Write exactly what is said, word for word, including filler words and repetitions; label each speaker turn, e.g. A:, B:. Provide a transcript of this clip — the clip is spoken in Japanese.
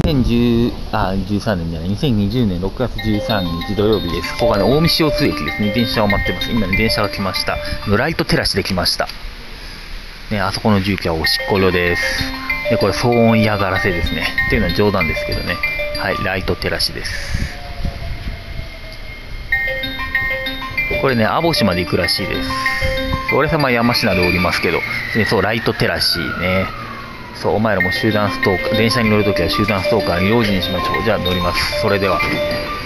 A: せんじゅう、あ、じゅうさんねんじゃない、にせんにじゅうねんろくがつじゅうさんにち土曜日です。ここがね、大見塩津駅ですね。電車を待ってます。今ね、電車が来ました。ライト照らしで来ました。ね、あそこの住居はおしっこ料です。で、これ騒音嫌がらせですね。っていうのは冗談ですけどね。はい、ライト照らしです。これね、網干まで行くらしいです。俺様山科でおりますけど、ね、そう、ライト照らしね。そう、お前らも集団ストーカー、電車に乗るときは集団ストーカーに用心しましょう。じゃあ乗ります。それでは。